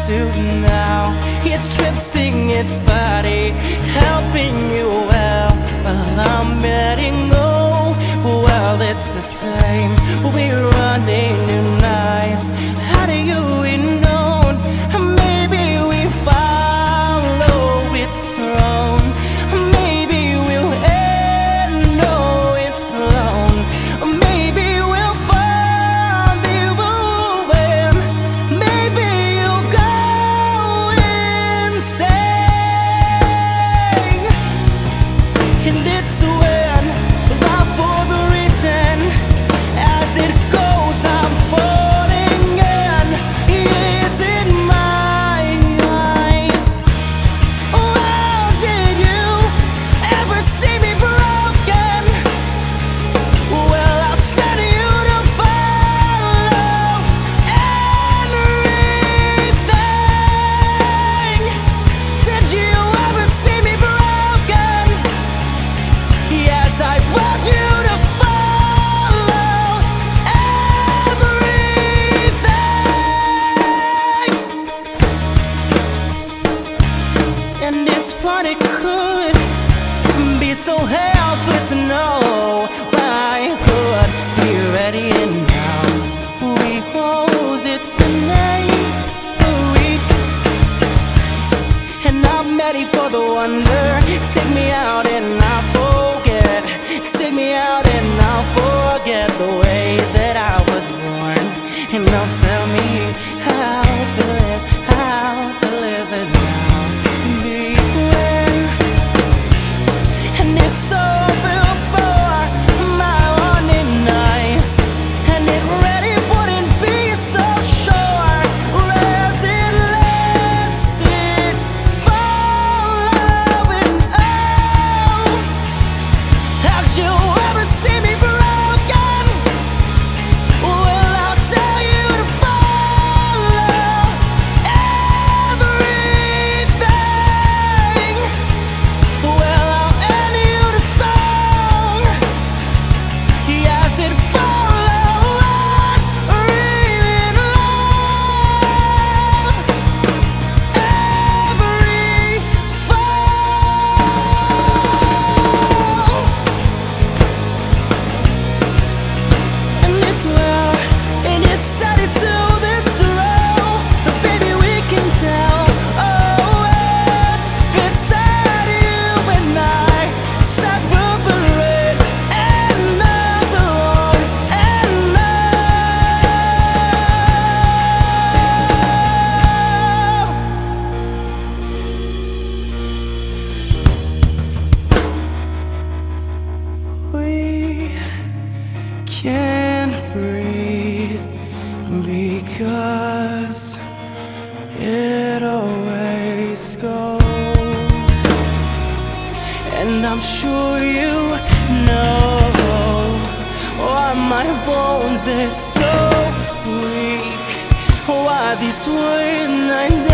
to now. It's drifting its body, helping you well. Well, I'm letting go. Well, it's the same. We're running new nights. How do you know? Maybe we follow its throne. Maybe we'll end, no, it's alone. Maybe we'll find the woman. Maybe you'll go insane. And it's when, right for the reason, as it goes, I'm falling in. It's in my eyes. Oh, did you ever see me broken? Well, I'll send you to follow everything. Did you ever see me broken? Yes, I want you to follow everything. And this party could be so helpless, no. I could be ready and now. We close, it's innate. And I'm ready for the wonder. Take me out and I'll forget. Take me out and I'll forget the ways that I was born. And don't tell me how to live it now. Be when, and it's over for my running nights. And it really wouldn't be so sure. Resin lets it follow and oh. Have you ever seen me broken? Well, I'll tell you to follow everything. Well, I'll end you to song. Yes, it follow reading love. Every fall. And it's well, and it's sad, it's so this true. But baby, we can tell. Oh, it's beside you and I, separate and not alone. And we can't breathe because it always goes. And I'm sure you know why my bones, they're so weak. Why these words I